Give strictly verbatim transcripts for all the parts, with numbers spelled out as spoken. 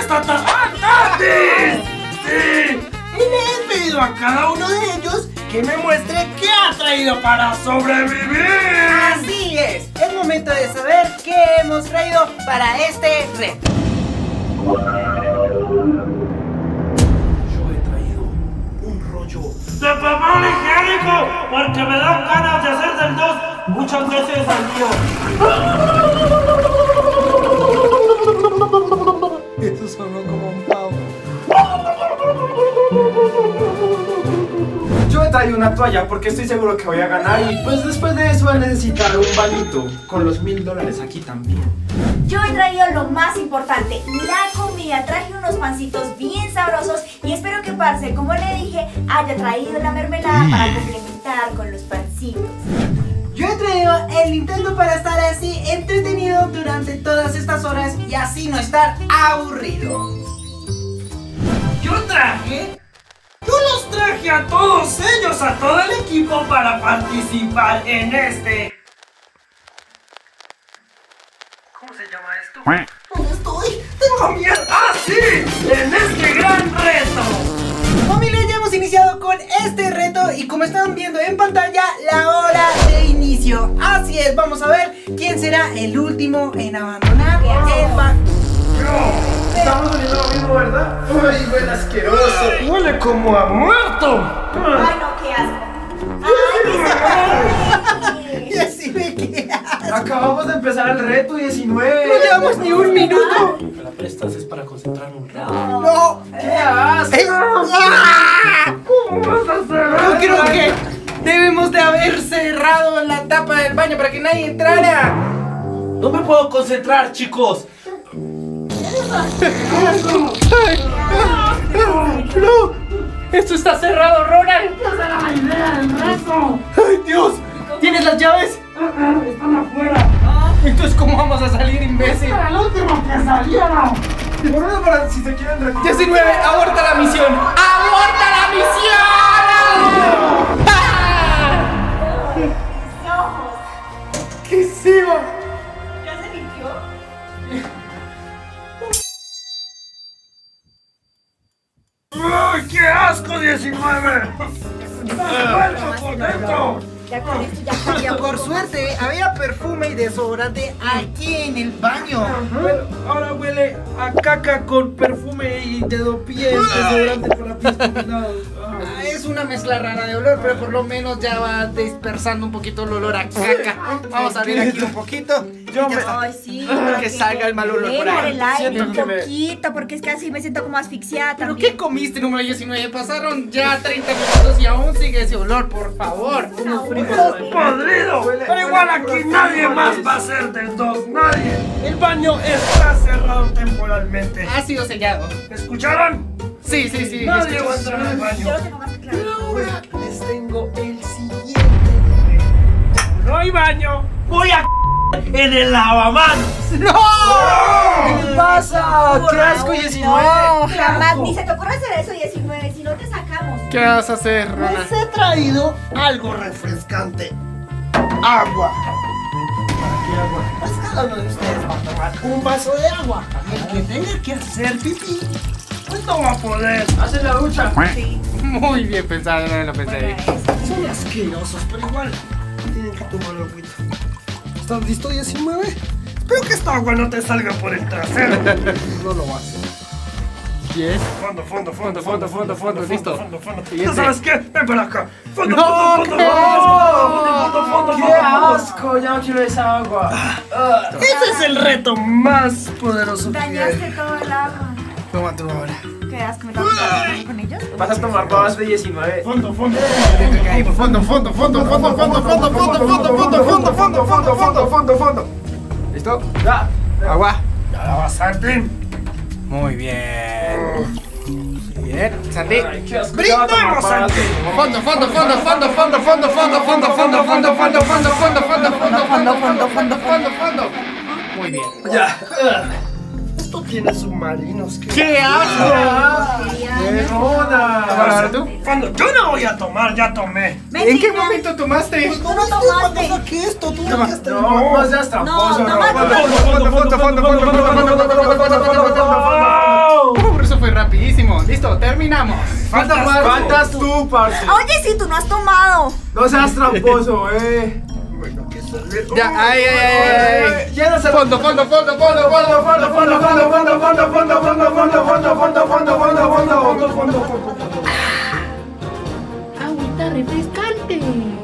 está tan gratis! ¡Sí! Y le he pedido a cada uno de ellos que me muestre qué ha traído para sobrevivir. Así es, es momento de saber qué hemos traído para este reto. Yo he traído un rollo de papel higiénico porque me dan ganas de hacer del dos muchas veces al día. Eso sonó como un pavo. Yo he traído una toalla porque estoy seguro que voy a ganar y pues después de eso voy a necesitar un bañito con los mil dólares aquí también. Yo he traído lo más importante, la comida. Traje unos pancitos bien sabrosos y espero que parce, como le dije, haya traído la mermelada para complementar con los pancitos. Yo he traído el Nintendo para estar así entretenido durante todas estas horas y así no estar aburrido. Yo traje... Yo los traje a todos ellos, a todo el equipo para participar en este... ¿Cómo se llama esto? ¿Dónde estoy? ¡Tengo miedo! ¡Ah, sí! ¡En este gran reto! Familia, ya hemos iniciado con este reto y como están viendo en pantalla, la hora de inicio. Así es, vamos a ver quién será el último en abandonar el baño. Estamos oliendo lo mismo, ¿verdad? Uy, huele asqueroso. ¡Huele como a muerto! Ay, no, qué asco. Ay, Y así me queda. Acabamos de empezar el reto diecinueve. No llevamos ni un minuto. Me la prestas, es para concentrarme un rato. No. ¿Qué haces? Eh, ¡ah! ¿Cómo vas a hacer? Yo creo que debemos de haber cerrado la tapa del baño para que nadie entrara. No me puedo concentrar, chicos. No, esto está cerrado, Ronald. ¡Esa era la idea del reto! Ay, Dios. ¿Tienes las llaves? ¡Están afuera! Entonces, ¿cómo vamos a salir, imbécil? ¡Era el último que saliera! Por eso para si se quieren retirar. diecinueve, aborta la misión. ¡Aborta la misión! ¡Ah! mis ojos. ¿Qué hicimos? ¿Ya se limpió? ¡Ay, qué asco, diecinueve! ¡Vuelvo por dentro! Ya con esto ya cambió. Por suerte, había perfume y desodorante aquí en el baño. Bueno, ahora huele a caca con perfume y dedo pie, desodorante con la pies combinados. Ah, Es una mezcla rara de olor, pero por lo menos ya va dispersando un poquito el olor a caca. Vamos a abrir aquí un poquito. Yo me... Ay, sí. Para que salga el mal olor por ahí. El aire Siento un que me- poquito, porque es que así me siento como asfixiada ¿Pero también. qué comiste, número diecinueve? Pasaron ya treinta minutos y aún sigue ese olor, por favor. ¡Podrido! Pero igual aquí nadie más va a ser del dos, nadie. El baño está cerrado temporalmente. Ha sido sellado. ¿Escucharon? Sí, sí, sí. Nadie va a entrar al Yo baño. lo tengo más que claro. Ahora les tengo el siguiente. No hay baño. Voy a en el lavamanos. ¡No! ¿Qué pasa? ¡Qué asco, diecinueve! No, jamás, ni se te ocurre hacer eso, diecinueve, si no te sacamos. ¿Qué vas a hacer, Ronald? Les he traído algo refrescante. Agua. ¿Qué agua? Pues cada uno de ustedes va a tomar un vaso de agua. El que tenga que hacer pipí, pues no va a poder. Hacen la ducha. Sí. Muy bien pensado, no me lo pensé ahí. Son asquerosos, pero igual tienen que tomar agüita. ¿Estás listo, diecinueve? Espero que esta agua no te salga por el trasero. No lo va a hacer. ¿Diez? Fondo, fondo, Fondo, fondo, fondo, fondo, listo. Fondo, fondo. ¿Ya Siguiente. sabes qué? Ven para acá. Fondo, No, fondo, fondo, qué fondo, asco. fondo, fondo, ¡Qué fondo, fondo. asco! Ya no quiero esa agua. Ah. Ese es el reto más poderoso que hay. Dañaste todo el agua. Toma tú ahora. ¿Qué asco? ¿Me vas a meter con ellos? Vas a tomar babas de diecinueve. Fondo, fondo. Fondo, fondo, fondo, fondo, fondo, fondo, fondo, fondo, fondo, fondo, fondo, fondo, fondo, fondo, fondo, fondo. ¿Listo? Ya. Agua. Ya la vas a hacer. Muy bien. Bien, Sandy. Ay, qué asco. Ya va a tomar Brindemos, babas. Santi. Fondo, fondo, fondo, fondo, fondo, fondo, fondo, fondo, fondo, fondo, fondo, fondo, fondo, fondo, fondo, fondo, fondo, fondo, fondo, fondo. Muy bien. Ya. Esto tiene submarinos. ¡Qué asco! ¡Perdona! ¿Ahora tú? Fondo. Yo no voy a tomar, ya tomé. ¿En qué momento tomaste? Tú no tomaste. saqué esto? Tú Toma. dejaste. No, no seas tramposo, No, no, no. no. Fondo, fondo, fondo, fondo, fondo, fondo, fondo, fondo, fondo, fondo, fondo, fondo, fondo, fondo. rapidísimo. Listo, terminamos. Falta, faltas tú, parce. Oye, si tú no has tomado. No seas tramposo, eh. Ya, ay, ay, ay, ay. Llénase. Fondo, fondo, fondo, fondo, fondo, fondo, fondo, fondo, fondo, fondo, fondo, fondo, fondo, fondo, fondo, fondo, fondo, fondo, fondo, fondo. Agüita refrescante.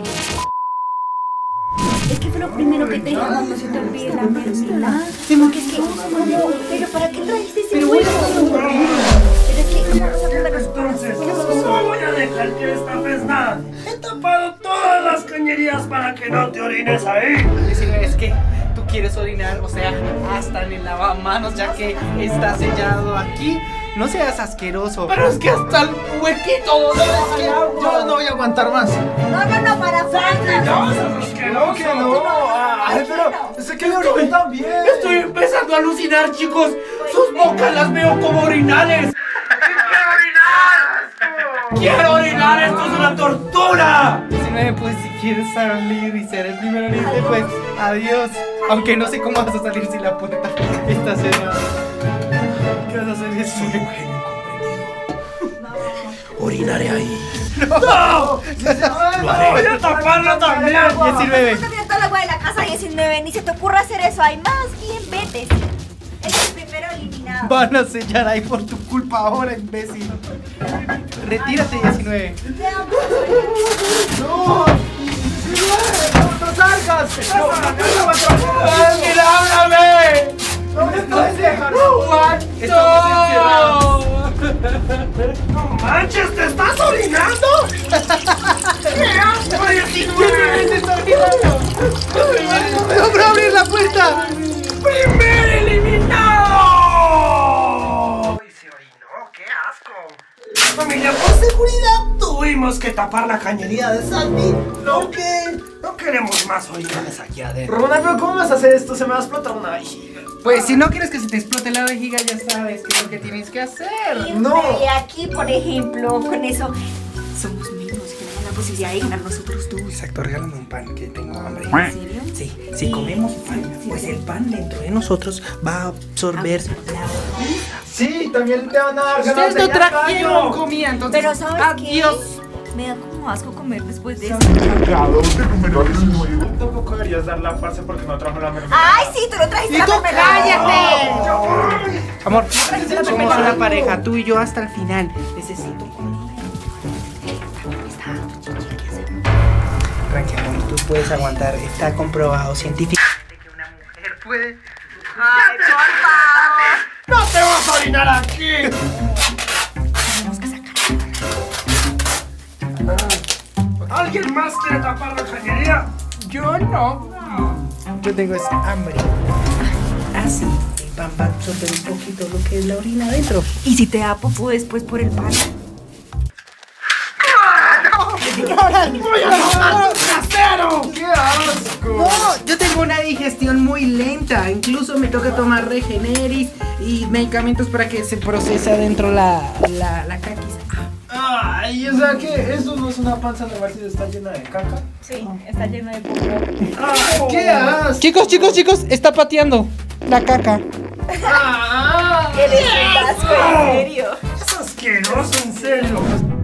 Es que fue lo primero que te dije, no se te olvide la mermelada. Porque es que, ¿cómo? ¿Pero para qué trajiste ese huevo? Pero es que, ¿cómo vas a comer los Entonces, no voy a dejar que esta vez nada. He tapado todas las cañerías para que no te orines ahí. diecinueve, es que tú quieres orinar, o sea, hasta en el lavamanos, ya que está sellado aquí. No seas asqueroso. Pero es que hasta el huequito donde es que yo no voy a aguantar más. No, no, no, para Fanta. No, que no. Ay, pero sé que le oriné también. Estoy empezando a alucinar, chicos. Sus bocas las veo como orinales. ¡Quiero orinar! ¡Quiero orinar! ¡Esto es una tortura! diecinueve, pues si quieres salir y ser el primero en irte, pues adiós. Aunque no sé cómo vas a salir si la puerta está cerrada. ¿Qué vas a hacer, diecinueve? Orinaré ahí. ¡No! ¡Voy a taparla también! diecinueve. No te toda la agua de la casa, diecinueve. Ni se te ocurra hacer eso. Hay más bien, vete. Es el primero eliminado. Van a sellar ahí por tu culpa ahora, imbécil. Retírate, diecinueve. No. No salgas. ¡Ángel, háblame! No me puedes dejar. Estamos encerrados. ¡No manches! ¿Te estás orinando? ¡Qué asco, diecinueve! ¡No logro abrir la puerta! ¡Primer eliminado! ¡Y se orinó! ¡Qué asco! Familia, por seguridad tuvimos que tapar la cañería de Sandy. Lo que no queremos más orines aquí adentro. Ronald, ¿cómo vas a hacer esto? Se me va a explotar una vejiga. Pues si no quieres que se te explote la vejiga, ya sabes qué es lo que tienes que hacer. No. Y aquí, por ejemplo, con eso, somos menos y tenemos la posibilidad de ganar nosotros dos. Exacto, regálame un pan que tengo hambre. ¿En serio? Sí, si comemos pan, pues el pan dentro de nosotros va a absorber. Sí, también te van a dar ganas Ustedes de no ir al trajeron baño. comida, entonces Pero ¿sabes adiós. qué? Me da como asco comer después de eso. Tampoco deberías dar la frase porque no trajo la mermelada. ¡Ay, sí! ¡Tú lo trajiste ¡Y la tú mermelada! cállate! Amor, somos una pareja, tú y yo hasta el final. Necesito Tranquilo, tú puedes aguantar. Está comprobado científicamente que una mujer puede. ¡Ay, por favor! ¡No te vas a orinar aquí! Tenemos que sacar. ¿Alguien más quiere tapar la cañería? Yo no. Yo tengo esa hambre. Así, el pan va a absorber un poquito lo que es la orina adentro. ¿Y si te da popó después por el pan? ¡Voy a tomar un trasero! ¡Qué asco! No, yo tengo una digestión muy lenta. Incluso me toca tomar Regeneris y medicamentos para que se procese adentro la, la, la caquis. Ay, o sea que eso no es una panza normal si está llena de caca. Sí, está lleno de popó. Ay, ¡qué asco! Chicos, chicos, chicos, está pateando la caca. Ah, ¡Eres un asco, en serio! Es asqueroso, en serio.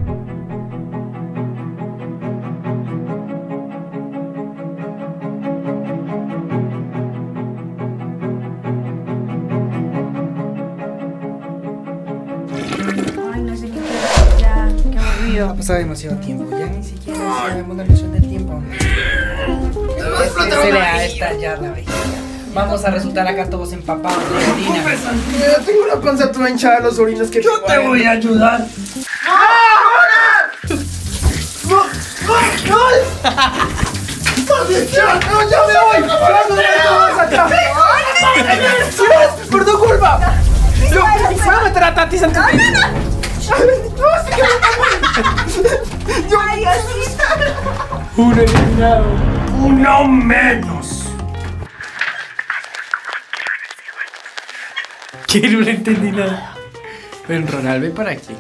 Ay, no sé qué hacer ya. Qué aburrido. Ha pasado demasiado tiempo, ya ni siquiera sabemos la noción del tiempo. Se le ha estallado la vejiga. Vamos a resultar acá todos empapados de orina. Mira, tengo una panza toda hinchada de los orinos que Yo te voy a ayudar. ¡No! ¡No! ¡Maldición! ¡No, ya me voy! ¡Ya no me tomas acá! ¡Sí, ¡por tu culpa! ¡Yo voy a meter a Tati en tu ¡No, no, no! ¡Ay, Diosito! Uno eliminado. Uno menos. Que no le entendí nada. Ven, Ronald, ve para aquí.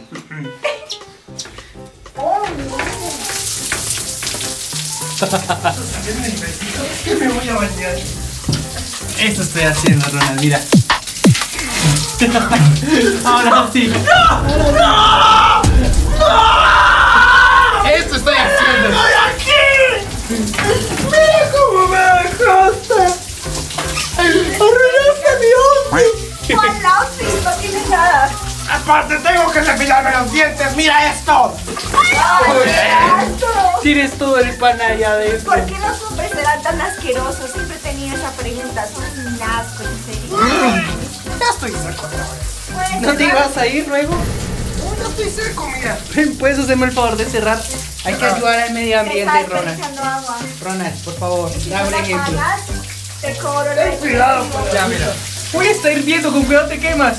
Que me voy a bañar. Eso estoy haciendo, Ronald, mira. Ahora sí. ¡No! ¡No! ¡No! Esto estoy haciendo. ¡Estoy aquí! ¡Mira cómo me dejaste! ¡Arruinaste mi outfit! ¿Cuál outfit? No tiene nada. Aparte tengo que cepillarme los dientes, ¡mira esto! Tienes todo el pan allá adentro. ¿Por qué los hombres eran tan asquerosos? Siempre tenía esa pregunta. Son un asco, en serio. Ya estoy seco otra vez. ¿No te ibas a ir luego? Ya estoy seco, mira. ¿Puedes hacerme el favor de cerrar? Hay que ayudar al medio Te ambiente, estás Ronald. echando agua. Ronald, por favor, Y si da no un la ejemplo. pagas, te cobro Ten el cuidado, recibo. Ya, mira. Uy, está hirviendo, con cuidado te quemas.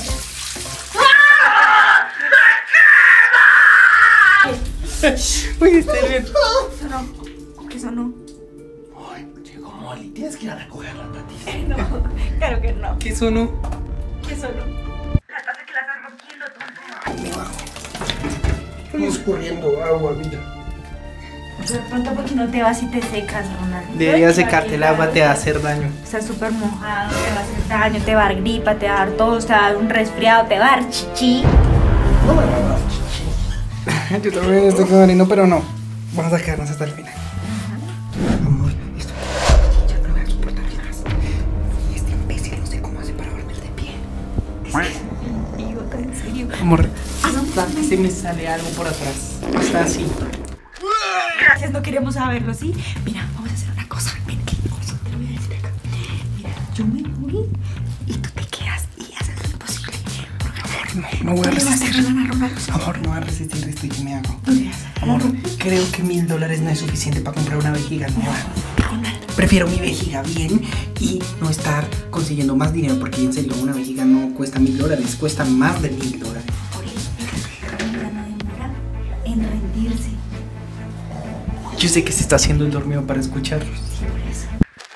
Uy, está hirviendo. Sonó. ¿Qué sonó? Ay, llegó Molly, tienes que ir a recogerla, Tati. No, claro que no. ¿Qué sonó? ¿Qué sonó? La taza que la estás rompiendo, tonto. Estoy escurriendo agua, mira. De pronto, ¿por qué no te vas y te secas, Ronald? Deberías secarte, el agua te va a hacer daño. Estás súper mojado, te va a hacer daño, te va a dar gripa, te va a dar tos, te va a dar un resfriado, te va a dar chichi. No me va a dar chichi. Yo también estoy con Marino, pero no. Vamos a quedarnos hasta el final. Amor, esto ya no voy a soportar más. Y este imbécil no sé cómo hace para dormir de pie. Idiota, en serio. Amor, que se me sale algo por atrás. Está así. Gracias, no queremos saberlo, ¿sí? Mira, vamos a hacer una cosa. Ven, ¿qué cosa? Te lo voy a decir acá. Mira, yo me voy y tú te quedas y haces lo imposible. Porque, amor, No, no voy a ¿qué le vas a resistir. regalar a Ronald? Amor, no voy a resistir esto y ¿qué me hago? No le vas a regalar a Amor, Ronald. creo que mil dólares no es suficiente para comprar una vejiga nueva. Ronald. Prefiero mi vejiga bien y no estar consiguiendo más dinero porque en serio una vejiga no cuesta mil dólares, cuesta más de mil dólares. Por eso, Ronald no demora en rendirse. Yo sé que se está haciendo el dormido para escucharlos. Sí, por eso.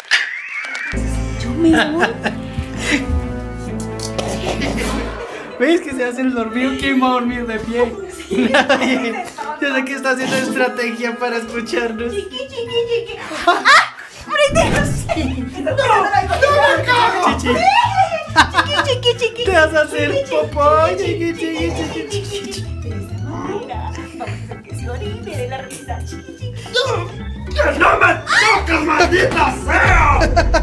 Yo me voy. ¿Ves que se hace el dormido? ¿Quién va a dormir de pie? Nadie. Yo sé que está haciendo estrategia para escucharnos. Chiqui, chiqui, chiqui. ¡Ah! ¡Brinderos! ¡No! ¡No me cago! Chichi, Chiqui, chiqui, chiqui. te vas a hacer popó. Chiqui, chiqui, chiqui, chiqui. Mira, vamos a hacer que se orine de la risa. Chiqui, chiqui. ¡Que no me toques, maldita sea!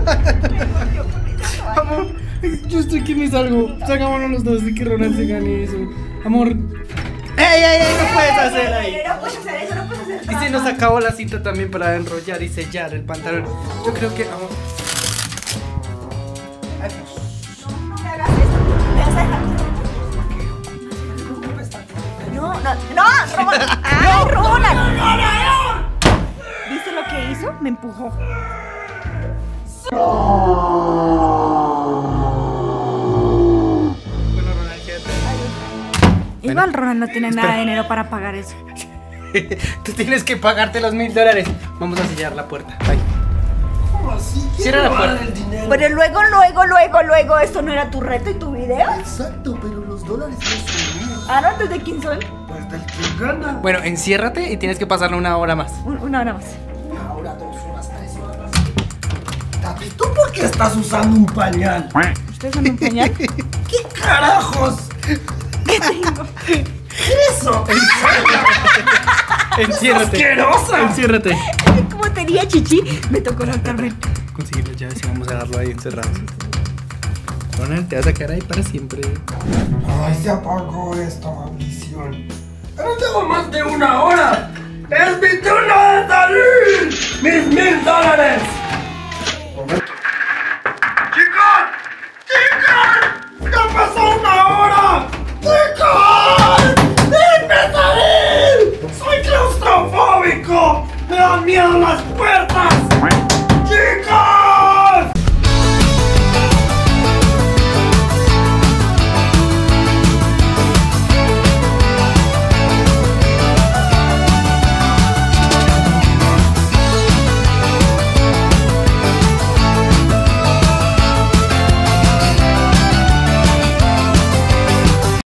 Amor, yo estoy que me salgo. Salgámonos los dos y que Ronald se gane eso. Amor. ¡Ey, ey, ey! No puedes hacer ahí. No puedes hacer eso, no puedes hacer eso. Y se nos acabó la cinta también para enrollar y sellar el pantalón. Yo creo que, amor. No, no me hagas esto. Me vas a dejar. No, no, no, Ronald. ¡Ay, Ronald! ¿Viste lo que hizo? Me empujó. Bueno, Ronald, quédate. Igual Ronald no tiene nada espera. de dinero para pagar eso. Tú tienes que pagarte los mil dólares. Vamos a sellar la puerta. Bye. ¿Cómo así? ¿Quién Cierra la me va a dar puerta. el dinero? Pero luego, luego, luego, luego, ¿esto no era tu reto y tu video? Exacto, pero los dólares no son míos. Ah, no, ¿antes de quién son? Pues del que gana. Bueno, enciérrate y tienes que pasarle una hora más. Un- Una hora más. Ahora dos horas, tres horas. Tati, ¿tú por qué estás usando un pañal? ¿Ustedes son un pañal? ¿Qué carajos? ¿Qué tengo? ¡Eso! Enciérrate. ¡Asquerosa! Enciérrate. Como tenía chichi, me tocó levantarme. Conseguir las llaves y vamos a dejarlo ahí encerrado. Ronald, te vas a quedar ahí para siempre. Ay, se apagó esta maldición. Pero tengo más de una hora